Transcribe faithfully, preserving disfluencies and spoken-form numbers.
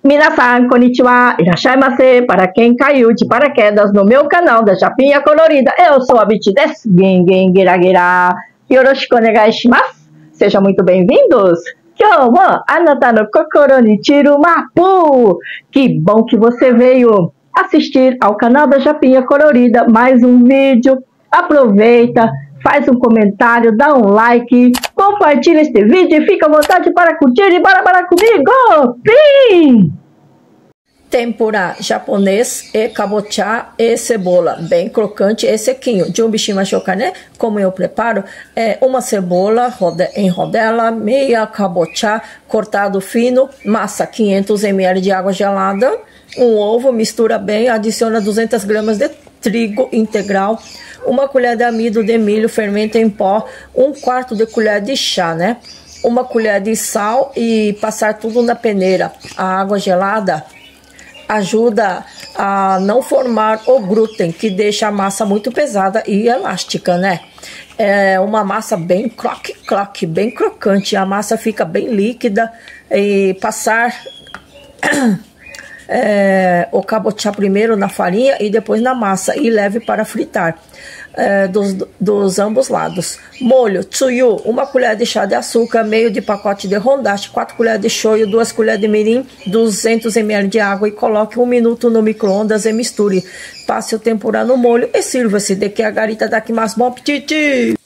Minasan, konnichiwa, irashaimase. Para quem caiu de paraquedas no meu canal da Japinha Colorida, eu sou a Biti desu. Gengen geragira. Yoroshiku onegai shimasu. Sejam muito bem-vindos. Kyou mo anata no kokoro ni chiru mapu. Que bom que você veio assistir ao canal da Japinha Colorida. Mais um vídeo. Aproveita, faz um comentário, dá um like, compartilha este vídeo e fica à vontade para curtir e bora, bora comigo! Pim! Tempura japonês e kabocha e cebola, bem crocante e sequinho. Junbi shimashou ka, né? Como eu preparo, é uma cebola em rodela, meia kabocha cortado fino, massa quinhentos mililitros de água gelada, um ovo, mistura bem, adiciona duzentas gramas de trigo integral, uma colher de amido de milho, fermento em pó, um quarto de colher de chá, né? Uma colher de sal e passar tudo na peneira. A água gelada ajuda a não formar o glúten, que deixa a massa muito pesada e elástica, né? É uma massa bem croque-croque, bem crocante. A massa fica bem líquida e passar é, o kabocha primeiro na farinha e depois na massa e leve para fritar. É, dos, dos ambos lados. Molho, tsuyu, uma colher de chá de açúcar, meio de pacote de hondashi, quatro colheres de shoyu, duas colheres de mirim, duzentos mililitros de água e coloque um minuto no micro-ondas e misture. Passe o tempura no molho e sirva-se. De que a garita dakimasu. Bom apetite!